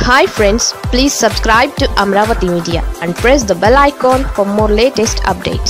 Hi friends, please subscribe to Amravati Media and press the bell icon for more latest updates.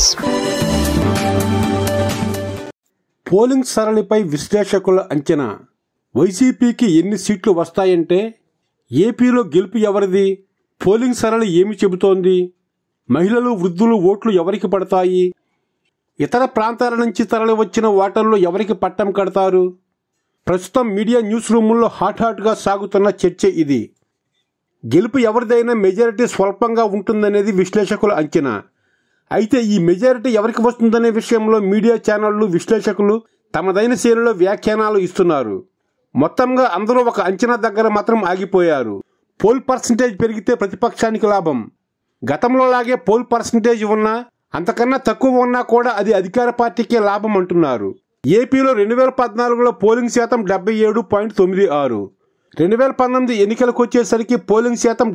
Polling సరళిపై విశ్లేషకుల అంచనా. వైసీపీకి ఎన్ని సీట్లు వస్తాయంటే ఏపీలో గెలుపు ఎవరిది? పోలింగ్ సరళి ఏమి చెబుతోంది? మహిళలు వృద్ధులు ఓట్లు ఎవరికి పడతాయి? ఇతర ప్రాంతాల నుంచి తరలి వచ్చిన ఓటర్లు ఎవరికి పట్టం కడతారు? ప్రస్తుతం మీడియా న్యూస్ రూముల్లో హాట్గా సాగుతున్న చర్చ ఇది. గెలుపు ఎవరిదైనా మెజారిటీ స్వల్పంగా ఉంటుందనేది విశ్లేషకుల అంచనా. అయితే ఈ మెజారిటీ ఎవరికి వస్తుందనే విషయంలో మీడియా ఛానళ్లు విశ్లేషకులు తమదైన శైలిలో వ్యాఖ్యానాలు ఇస్తున్నారు. మొత్తంగా అందరూ ఒక అంచనా దగ్గర మాత్రం ఆగిపోయారు. పోల్ పర్సంటేజ్ పెరిగితే ప్రతిపక్షానికి లాభం. గతంలో లాగే పోల్ పర్సంటేజ్ ఉన్నా అంతకన్నా తక్కువ ఉన్నా కూడా అది అధికార పార్టీకే లాభం అంటున్నారు. ఏపీలో 2014లో పోలింగ్ శాతం 77.96, 2019 ఎన్నికలకు వచ్చేసరికి పోలింగ్ శాతం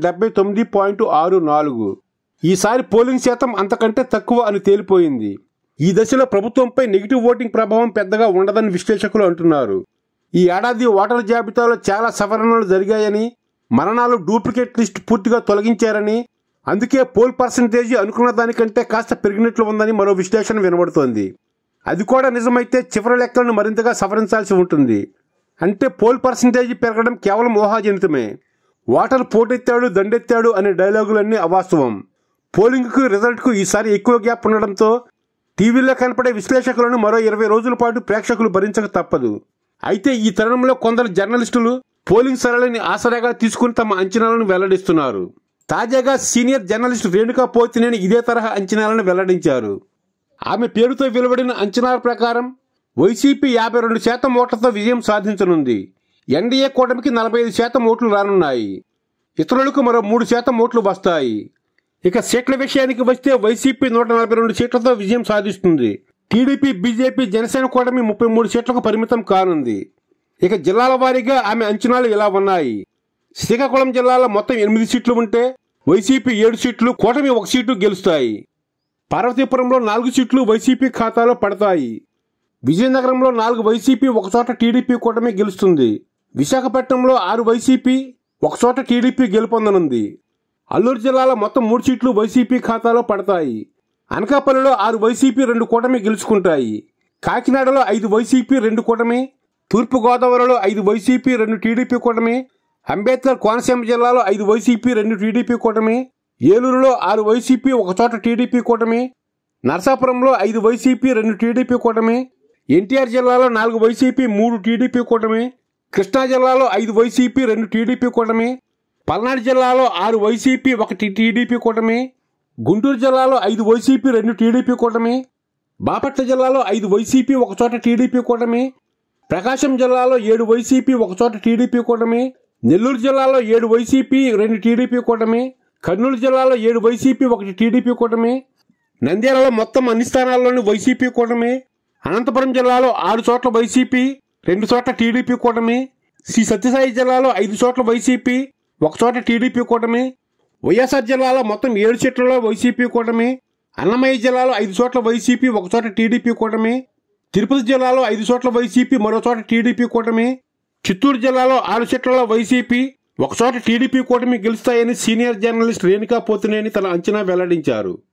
79.64. ఈసారి పోలింగ్ శాతం అంతకంటే తక్కువ అని తేలిపోయింది. ఈ దశలో ప్రభుత్వంపై నెగిటివ్ ఓటింగ్ ప్రభావం పెద్దగా ఉండదని విశ్లేషకులు అంటున్నారు. ఈ ఏడాది ఓటర్ల జాబితాలో చాలా సవరణలు జరిగాయని, మరణాలు డూప్లికేట్ లిస్ట్ పూర్తిగా తొలగించారని, అందుకే పోల్ పర్సంటేజ్ అనుకున్న దానికంటే కాస్త పెరిగినట్లు ఉందని మరో విశ్లేషణ వినబడుతోంది. అది కూడా నిజమైతే చివరి లెక్కలను మరింతగా సవరించాల్సి ఉంటుంది. అంటే పోల్ పర్సంటేజ్ పెరగడం కేవలం ఊహాజనితమే. ఓటర్ పోటెత్తాడు దండెత్తాడు అనే డైలాగులన్నీ అవాస్తవం. పోలింగ్కు రిజల్ట్కు ఈసారి ఎక్కువ గ్యాప్ ఉండడంతో టీవీలో కనపడే విశ్లేషకులను మరో 20 రోజుల పాటు ప్రేక్షకులు భరించక తప్పదు. అయితే ఈ తరుణంలో కొందరు జర్నలిస్టులు పోలింగ్ సరళిని ఆసరాగా తీసుకుని తమ అంచనాలను వెల్లడిస్తున్నారు. తాజాగా సీనియర్ జర్నలిస్టు రేణుకా పోతినేని ఇదే తరహా అంచనాలను వెల్లడించారు. ఆమె పేరుతో వెలువడిన అంచనాల ప్రకారం వైసీపీ 52% ఓట్లతో విజయం సాధించనుంది. ఎన్డీఏ కూటమికి 45% ఓట్లు రానున్నాయి. ఇతరులకు మరో 3% ఓట్లు వస్తాయి. ఇక సీట్ల విషయానికి వస్తే వైసీపీ 142 సీట్లతో విజయం సాధిస్తుంది. టీడీపీ, బీజేపీ, జనసేన కూటమి 33 సీట్లకు పరిమితం కానుంది. ఇక జిల్లాల వారీగా ఆమె అంచనాలు ఇలా ఉన్నాయి. శ్రీకాకుళం జిల్లాలో మొత్తం 8 సీట్లు ఉంటే వైసీపీ 7 సీట్లు, కూటమి 1 సీటు గెలుస్తాయి. పార్వతీపురంలో 4 సీట్లు వైసీపీ ఖాతాలో పడతాయి. విజయనగరంలో 4 వైసీపీ, 1 చోట టీడీపీ కూటమి గెలుస్తుంది. విశాఖపట్నంలో 6 వైసీపీ, 1 చోట టీడీపీ గెలుపొందనుంది. అల్లూరు జిల్లాలో మొత్తం 3 సీట్లు వైసీపీ ఖాతాలో పడతాయి. అనకాపల్లిలో 6 వైసీపీ, 2 కూటమి గెలుచుకుంటాయి. కాకినాడలో 5 వైసీపీ, 2 కూటమి, తూర్పుగోదావరిలో 5 వైసీపీ, 2 టీడీపీ కూటమి, అంబేద్కర్ కోనసీమ జిల్లాలో 5 వైసీపీ, 2 టీడీపీ కూటమి, ఏలూరులో 6 వైసీపీ, 1 చోట టీడీపీ కూటమి, నరసాపురంలో 5 వైసీపీ, 2 టీడీపీ కూటమి, ఎన్టీఆర్ జిల్లాలో 4 వైసీపీ, 3 టీడీపీ కూటమి, కృష్ణా జిల్లాలో 5 వైసీపీ, 2 టీడీపీ కూటమి, పల్నాడు జిల్లాలో 6 వైసీపీ, 1 టీడీపీ కూటమి, గుంటూరు జిల్లాలో 5 వైసీపీ, 2 టీడీపీ కూటమి, బాపట్ల జిల్లాలో 5 వైసీపీ, 1 చోట టీడీపీ కూటమి, ప్రకాశం జిల్లాలో 7 వైసీపీ, 1 చోట టీడీపీ కూటమి, నెల్లూరు జిల్లాలో 7 వైసీపీ, 2 టీడీపీ కూటమి, కర్నూలు జిల్లాలో 7 వైసీపీ, 1 టీడీపీ కూటమి, నంద్యాలలో మొత్తం అన్ని స్థానాల్లోని వైసీపీ కూటమి, అనంతపురం జిల్లాలో 6 చోట్ల వైసీపీ, 2 చోట్ల టీడీపీ కూటమి, శ్రీ సత్యసాయి జిల్లాలో 5 చోట్ల వైసీపీ, 1 చోట టీడీపీ కూటమి, వైఎస్ఆర్ జిల్లాలో మొత్తం 7 సీట్లలో వైసీపీ కూటమి, అన్నమయ్య జిల్లాలో 5 చోట్ల వైసీపీ, 1 చోట టీడీపీ కూటమి, తిరుపతి జిల్లాలో 5 చోట్ల వైసీపీ, మరో చోట టీడీపీ కూటమి, చిత్తూరు జిల్లాలో 6 సీట్లలో వైసీపీ, 1 చోట టీడీపీ కూటమి గెలుస్తాయని సీనియర్ జర్నలిస్ట్ రేణుకా పోతినేని తన అంచనా వెల్లడించారు.